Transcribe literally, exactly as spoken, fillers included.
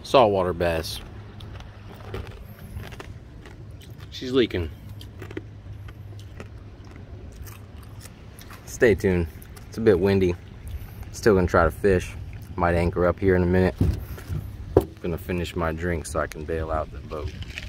saltwater bass. She's leaking. Stay tuned. It's a bit windy. Still gonna try to fish. Might anchor up here in a minute. Gonna finish my drink so I can bail out the boat.